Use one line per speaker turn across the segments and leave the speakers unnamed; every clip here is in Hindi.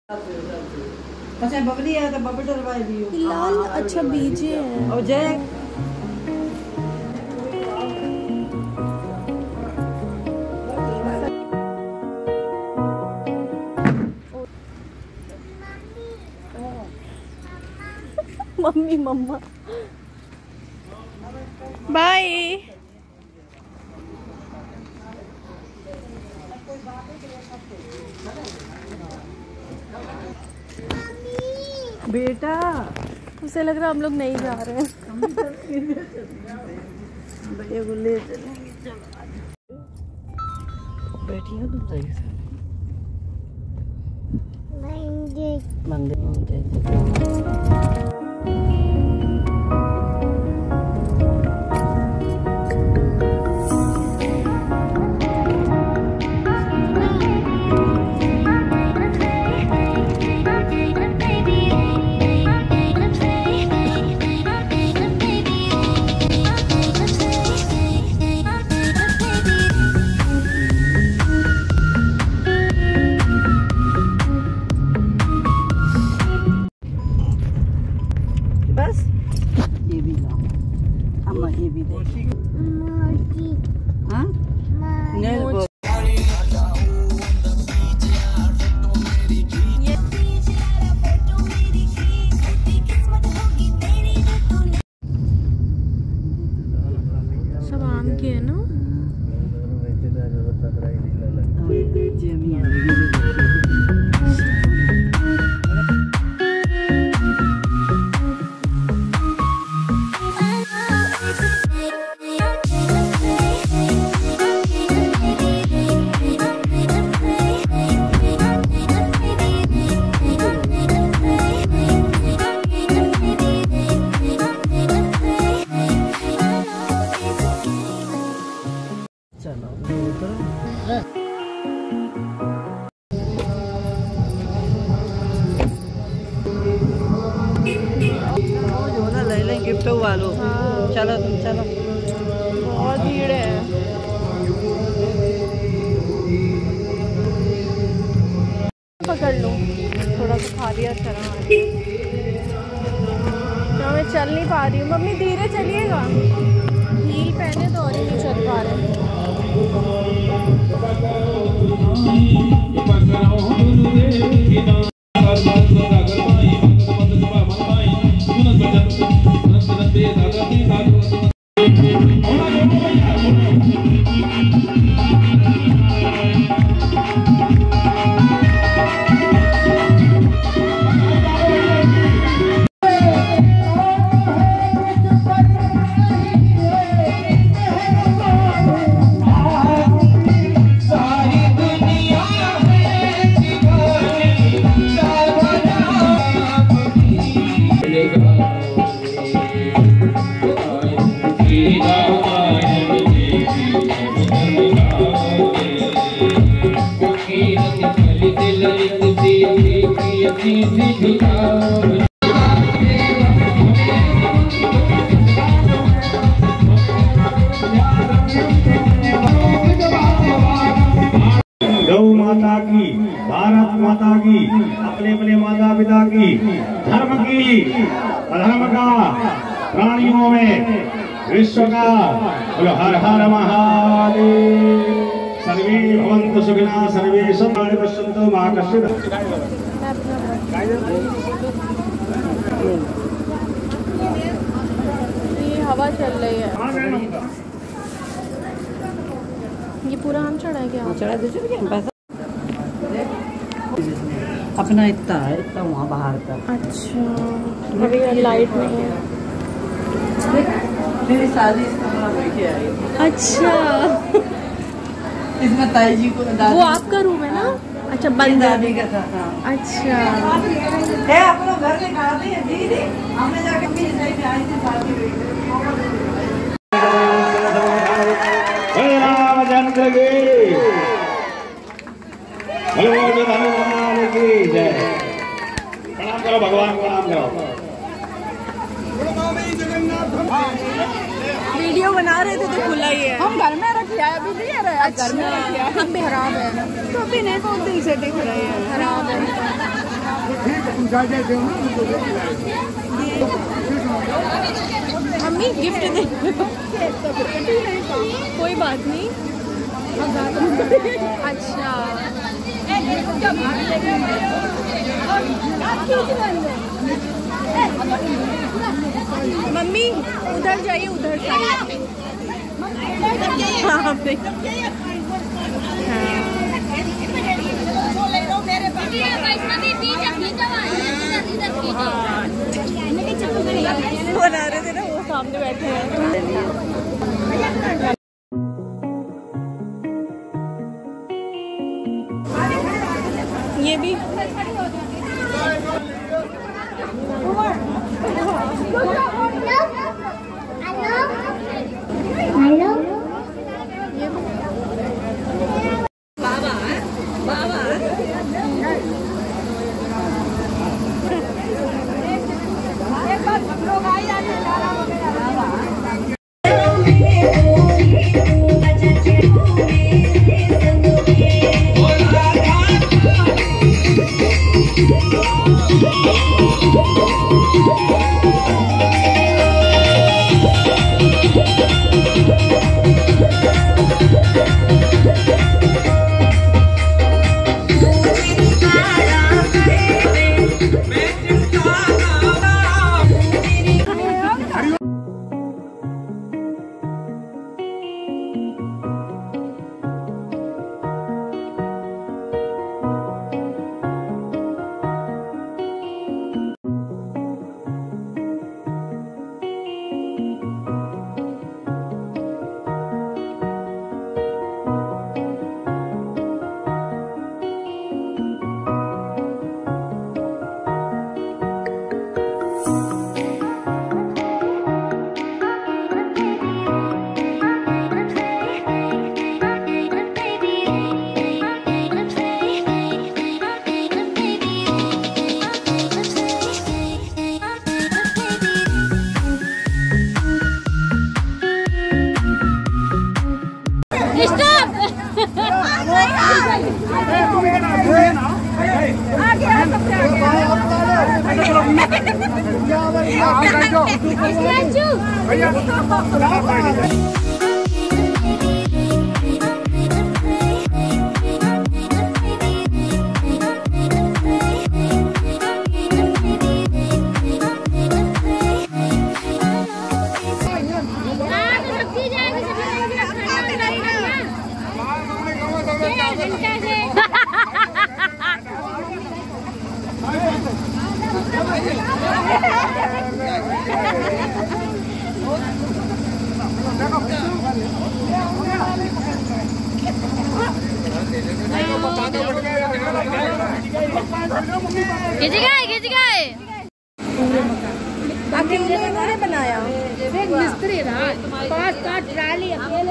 अच्छा बबली है तो बबली डलवाई दियो।
लाल अच्छा बीजे हैं
और जय
मम्मी मम्मा बाय।
बेटा
उसे लग रहा हम लोग नहीं जा रहे हैं।
भैया को ले चलेंगे। बैठी हो तुम सही से मंदिर बस ये भी लाओ। अम्मा ये भी देखिए। हाँ
सब आम के है ना। गिफ्ट वालों। हाँ। चलो तुम चलो। बहुत भीड़ है। पकड़ लो थोड़ा सा खा लिया चला। मैं चल नहीं पा रही हूँ। मम्मी धीरे चलिएगा। हील पहने तो और ही नहीं चल पा रहे।
गौ माता की, भारत माता की, अपने अपने माता पिता की, धर्म की, अधर्म का, प्राणियों में, विश्व का, बोलो हर हर महादेव। सर्वे भवन्तु सुखिनः, सर्वे सन्तानि पश्यन्तु मा कश्चित्।
ये हवा चल रही है। ये पूरा आम चढ़ा है क्या?
चढ़ा दे पैसा अपना इतना है, इतना वहाँ बाहर का।
अच्छा अभी लाइट नहीं है।
मेरी शादी बैठे आई।
अच्छा
इसमें ताई जी को
वो आपका रूम है ना? अच्छा बंद
दादी का था।
अच्छा
है आप लोग घर में खाते हैं दीदी। हमने जाके मेरी साइड में आई थी शादी
रामचंद्र की, हनुमान की जय। प्रणाम करो भगवान को, प्रणाम करो।
वीडियो बना रहे थे तो खुला ही है। हम घर में रख लिया अभी नहीं है। अच्छा घर में रख लिया। हम भी खराब है तो अभी नहीं बहुत दिन से दिख रहे हैं। खराब है। मम्मी गिफ्ट दे। कोई बात नहीं। अच्छा मम्मी उधर जाइए, उधर जाइए। बना रहे थे ना, वो सामने बैठे हैं। ये भी इन्होंने बनाया मिस्त्री ना 5-5 ट्राली अकेले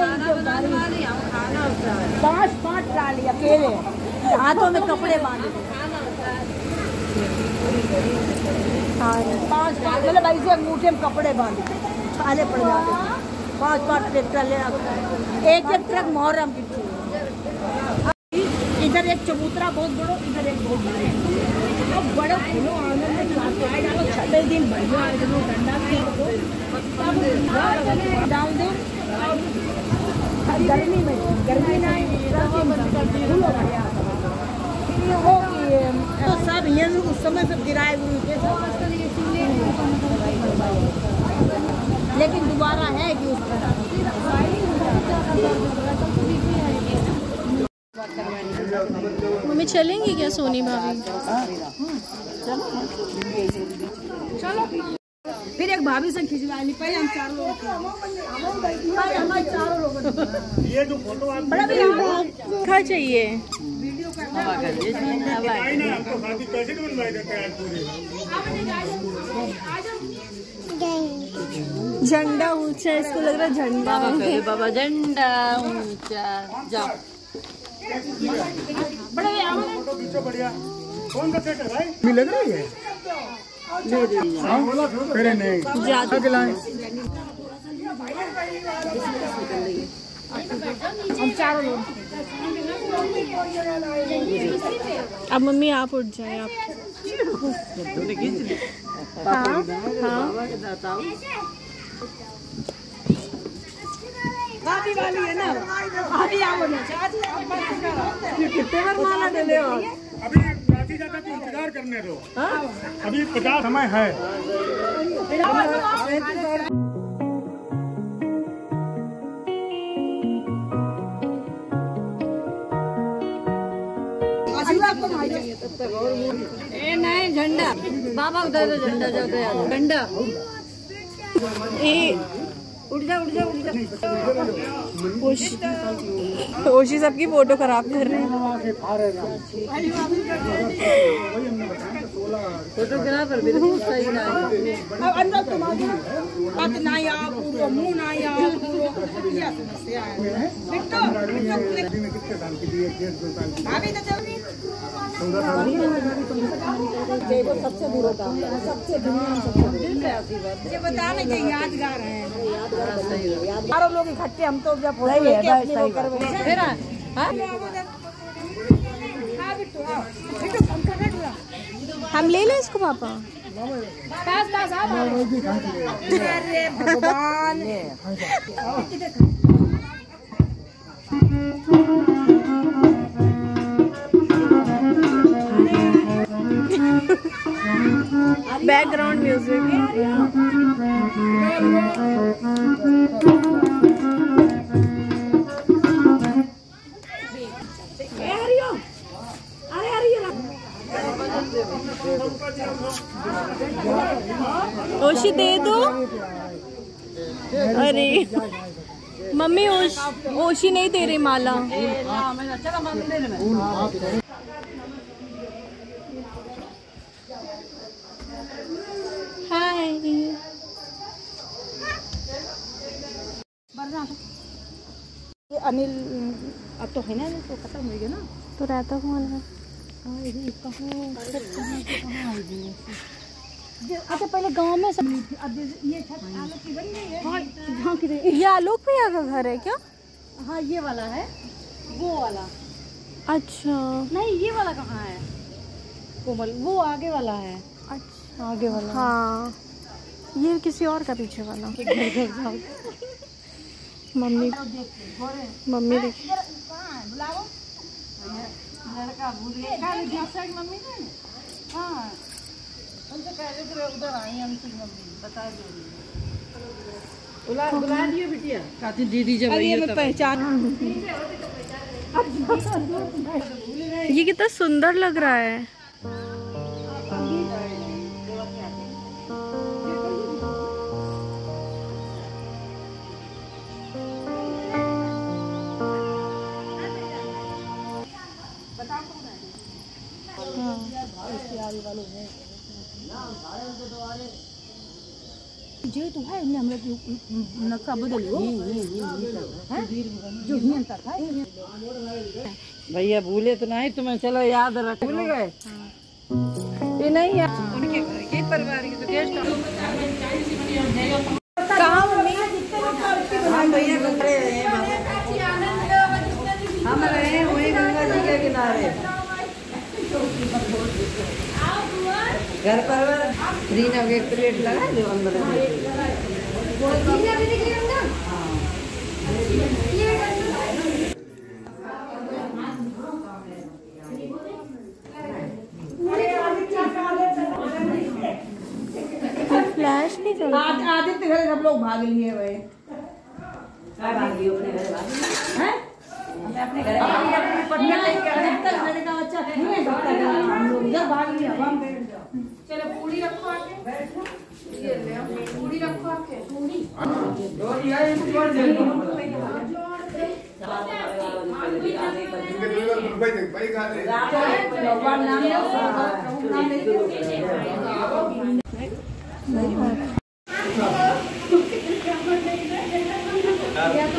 5-5 ट्राली अकेले हाथों में कपड़े बांधे 5 मतलब ऐसे अंगूठे में कपड़े बांधे छाले पड़ जाते 5-5 ट्रैक्टर ले एक ट्रक मुहर्रम की थी। इधर एक चबूतरा बहुत बड़ो, इधर एक बहुत बड़ो बड़ो फूलो आनंद डालो 6 दिन बढ़िया डंडा डाल दो गर्मी में वो तो सब ये उस समय सब गिराए हुए लेकिन दोबारा है कि मम्मी चलेंगी क्या सोनी भाभी?
चलो फिर एक भाभी से खिंचवा ली पहले हम 4 लोग हमारे 4 लोग
ये जो फोटो आप
क्या चाहिए
वीडियो
झंडा ऊंचा है, इसको लग रहा है झंडा है।
बाबा झंडा ऊंचा जाओ
बढ़िया कौन सा सेट है भाई लग रही है नहीं
हम चारों लोग।
अब मम्मी आप उठ जाए आप। हाँ हाँ
आधी वाली है ना, आधी आओ ना। कितने बार माला दे ले हो?
अभी रांची जाता तो इंतजार करने दो। अभी 50 समय है।
ए नहीं झंडा बाबा को दे दो, झंडा जो दे झंडा। उठ जा उठ जा उठ जा।
ओशी सबकी फोटो खराब कर रहे हैं।
फोटोग्राफर भी तो सही ना है।
अब अंदर तुम आ जाओ। बात ना या पूरो मुंह ना या पूरो क्या समस्या है? बिट्टू भाभी तो चल रही।
देखो सबसे बुरा काम है, सबसे दुनिया में सबसे
ये बताने के यादगार है।
चारों लोग इकट्ठे हम तो जब फोटो लेके अपनी वो करवे फिर हां
बिट्टू आओ। बिट्टू पंखा हट रहा।
हम ले लें इसको पापा।
पास पास आओ। अरे भगवान।
Background music. ओशी दे दो। अरे मम्मी ओशी नहीं दे रही माला।
चलो मंदिर में।
हाय
ये अनिल अब तो है ना, तो खत्म हो गया ना।
तो रहता कौन है?
अच्छा पहले गांव में सब अब ये छत आलोक की बन गई है। हाँ जहाँ की
ये आलोक भैया का घर है क्या?
हाँ ये वाला है, वो वाला
अच्छा
नहीं, ये वाला कहाँ है कोमल? वो आगे वाला है।
अच्छा
आगे वाला
हाँ, ये किसी और का पीछे वाला। मम्मी मम्मी देखिए
बुलाओ लड़का भूल गया। मम्मी ने हाँ उनसे कह रहे थे उधर आई हमसे मम्मी बता दो।
बुला दियो बिटिया काती दीदी जब
अरे मैं पहचान।
ये कितना सुंदर लग रहा है।
जो तो है हमने हम लोग नक्शा बदलो जो ही अंतर था।
भैया भूले तो नहीं तुम्हें, चलो याद रख। भूल गए ये नहीं यार उनके घर के परिवार की तो गेस्ट।
कहाँ मम्मी?
भैया गंगे हम रहे वही गंगा जी के किनारे। घर पर फ्री ना एक प्लेट लगा दो अंदर।
फ्लैश नहीं चल रहा।
आदित्य घर सब लोग भाग लिए हुए हैं। अपने घर का बच्चा नहीं सकता हम लोग इधर भाग लिया। चलो पूरी रखो आके, ये ले पूरी रखो आके। पूरी भगवान नाम लो।